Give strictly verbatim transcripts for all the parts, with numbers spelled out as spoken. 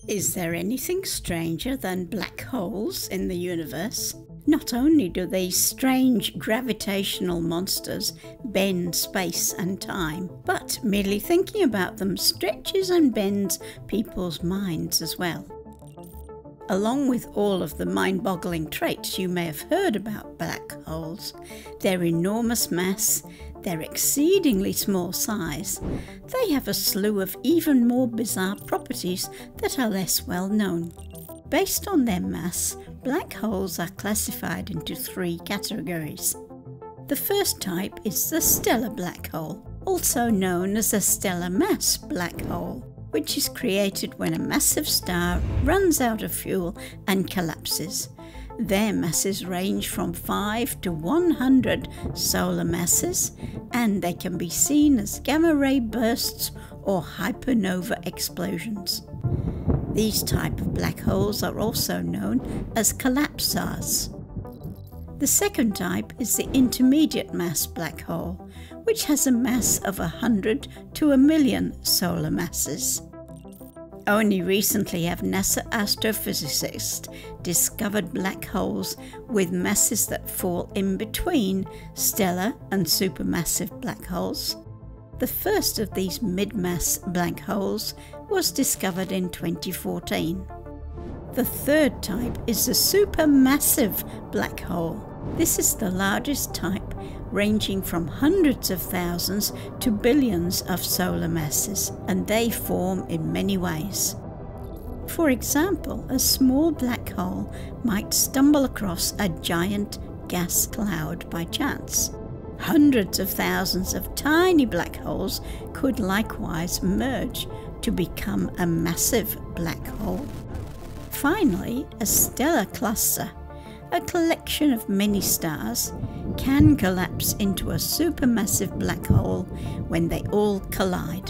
Is there anything stranger than black holes in the universe? Not only do these strange gravitational monsters bend space and time, but merely thinking about them stretches and bends people's minds as well. Along with all of the mind-boggling traits you may have heard about black holes, their enormous mass, their exceedingly small size, they have a slew of even more bizarre properties that are less well known. Based on their mass, black holes are classified into three categories. The first type is the stellar black hole, also known as a stellar mass black hole, which is created when a massive star runs out of fuel and collapses. Their masses range from five to one hundred solar masses, and they can be seen as gamma-ray bursts or hypernova explosions. These type of black holes are also known as collapsars. The second type is the intermediate mass black hole, which has a mass of one hundred to a million solar masses. Only recently have NASA astrophysicists discovered black holes with masses that fall in between stellar and supermassive black holes. The first of these mid-mass black holes was discovered in twenty fourteen. The third type is the supermassive black hole. This is the largest type, ranging from hundreds of thousands to billions of solar masses, and they form in many ways. For example, a small black hole might stumble across a giant gas cloud by chance. Hundreds of thousands of tiny black holes could likewise merge to become a massive black hole. Finally, a stellar cluster, a collection of many stars, can collapse into a supermassive black hole when they all collide.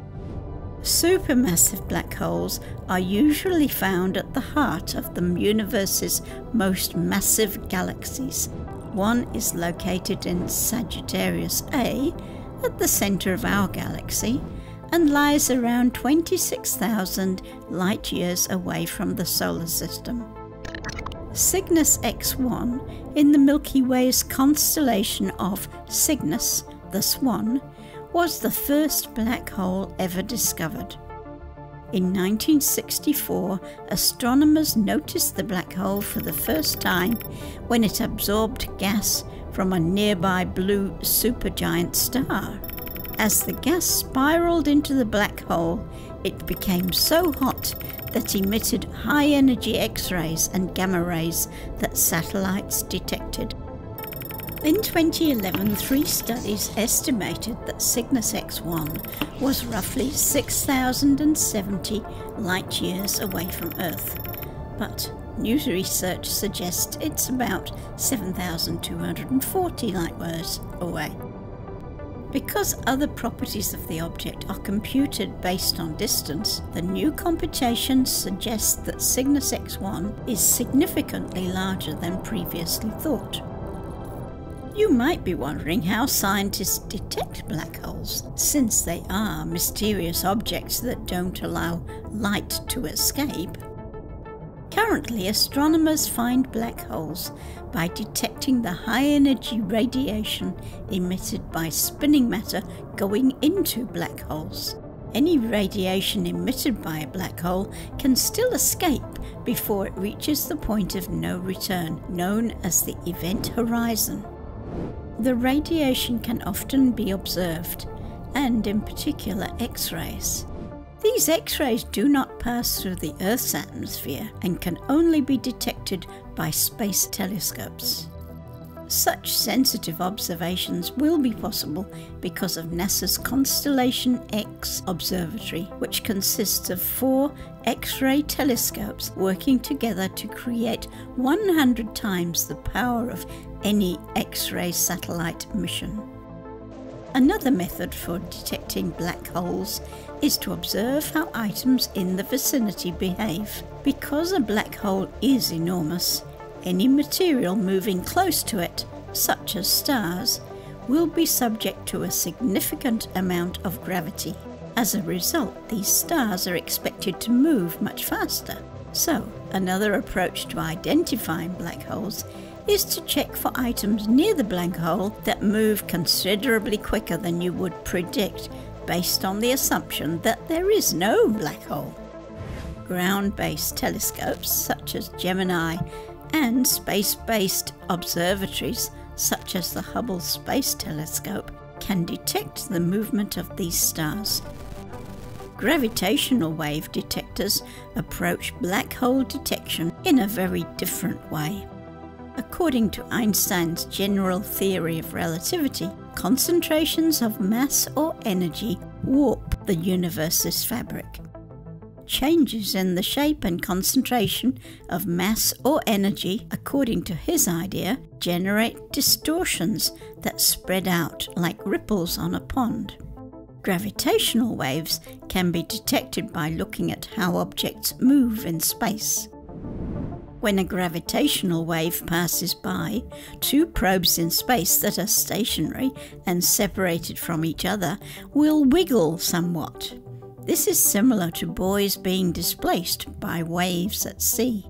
Supermassive black holes are usually found at the heart of the universe's most massive galaxies. One is located in Sagittarius A, at the center of our galaxy, and lies around twenty-six thousand light-years away from the solar system. Cygnus X one, in the Milky Way's constellation of Cygnus, the Swan, was the first black hole ever discovered. In nineteen sixty-four, astronomers noticed the black hole for the first time when it absorbed gas from a nearby blue supergiant star. As the gas spiraled into the black hole, it became so hot that emitted high-energy X-rays and gamma rays that satellites detected. In twenty eleven, three studies estimated that Cygnus X one was roughly six thousand seventy light-years away from Earth, but new research suggests it's about seven thousand two hundred forty light-years away. Because other properties of the object are computed based on distance, the new computations suggest that Cygnus X one is significantly larger than previously thought. You might be wondering how scientists detect black holes, since they are mysterious objects that don't allow light to escape. Currently, astronomers find black holes by detecting the high-energy radiation emitted by spinning matter going into black holes. Any radiation emitted by a black hole can still escape before it reaches the point of no return, known as the event horizon. The radiation can often be observed, and in particular X-rays. These X-rays do not pass through the Earth's atmosphere and can only be detected by space telescopes. Such sensitive observations will be possible because of NASA's Constellation X Observatory, which consists of four X-ray telescopes working together to create one hundred times the power of any X-ray satellite mission. Another method for detecting black holes is to observe how items in the vicinity behave. Because a black hole is enormous, any material moving close to it, such as stars, will be subject to a significant amount of gravity. As a result, these stars are expected to move much faster. So, another approach to identifying black holes is to check for items near the black hole that move considerably quicker than you would predict based on the assumption that there is no black hole. Ground-based telescopes such as Gemini and space-based observatories such as the Hubble Space Telescope can detect the movement of these stars. Gravitational wave detectors approach black hole detection in a very different way. According to Einstein's general theory of relativity, concentrations of mass or energy warp the universe's fabric. Changes in the shape and concentration of mass or energy, according to his idea, generate distortions that spread out like ripples on a pond. Gravitational waves can be detected by looking at how objects move in space. When a gravitational wave passes by, two probes in space that are stationary and separated from each other will wiggle somewhat. This is similar to buoys being displaced by waves at sea.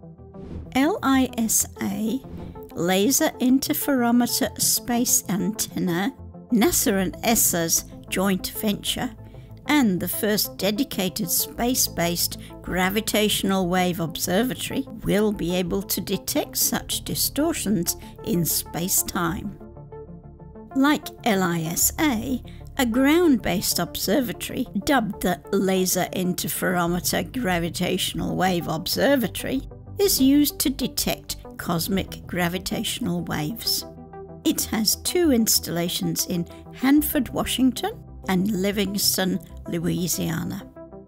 L I S A, Laser Interferometer Space Antenna, NASA and E S A's joint venture, and the first dedicated space-based gravitational wave observatory will be able to detect such distortions in space-time. Like L I S A, a ground-based observatory, dubbed the Laser Interferometer Gravitational Wave Observatory, is used to detect cosmic gravitational waves. It has two installations in Hanford, Washington, and Livingston, Louisiana.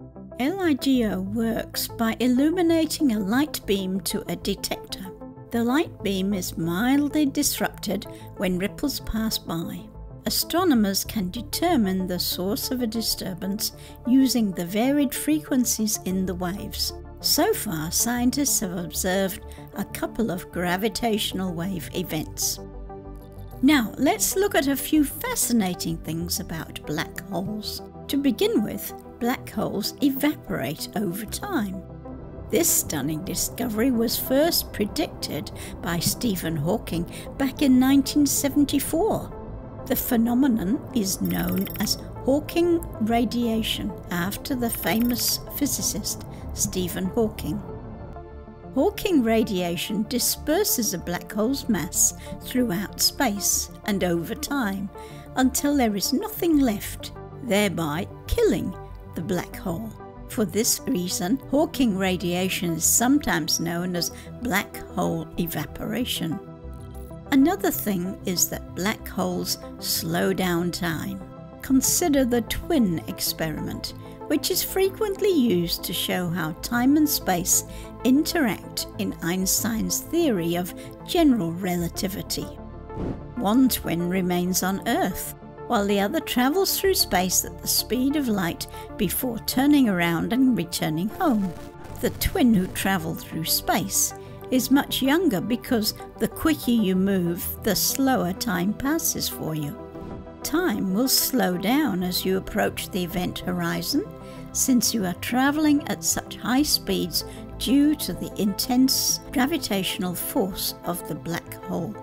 LIGO works by illuminating a light beam to a detector. The light beam is mildly disrupted when ripples pass by. Astronomers can determine the source of a disturbance using the varied frequencies in the waves. So far, scientists have observed a couple of gravitational wave events. Now, let's look at a few fascinating things about black holes. To begin with, black holes evaporate over time. This stunning discovery was first predicted by Stephen Hawking back in nineteen seventy-four. The phenomenon is known as Hawking radiation, after the famous physicist Stephen Hawking. Hawking radiation disperses a black hole's mass throughout space and over time until there is nothing left, thereby killing the black hole. For this reason, Hawking radiation is sometimes known as black hole evaporation. Another thing is that black holes slow down time. Consider the twin experiment, which is frequently used to show how time and space interact in Einstein's theory of general relativity. One twin remains on Earth, while the other travels through space at the speed of light before turning around and returning home. The twin who travelled through space is much younger because the quicker you move, the slower time passes for you. Time will slow down as you approach the event horizon, since you are travelling at such high speeds due to the intense gravitational force of the black hole.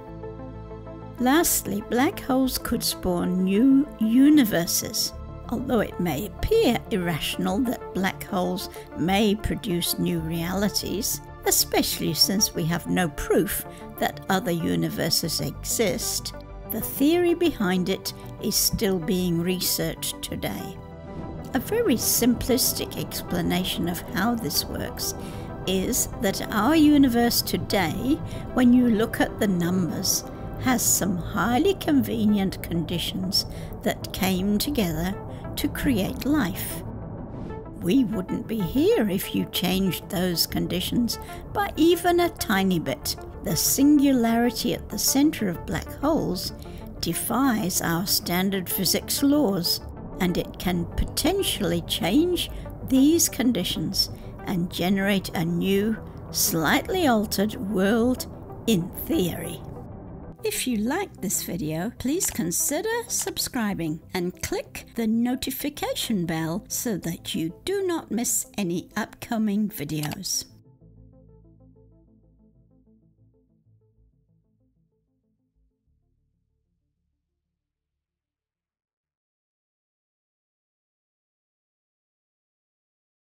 Lastly, black holes could spawn new universes. Although it may appear irrational that black holes may produce new realities, especially since we have no proof that other universes exist, the theory behind it is still being researched today. A very simplistic explanation of how this works is that our universe today, when you look at the numbers, has some highly convenient conditions that came together to create life. We wouldn't be here if you changed those conditions by even a tiny bit. The singularity at the center of black holes defies our standard physics laws, and it can potentially change these conditions and generate a new, slightly altered world in theory. If you like this video, please consider subscribing and click the notification bell so that you do not miss any upcoming videos.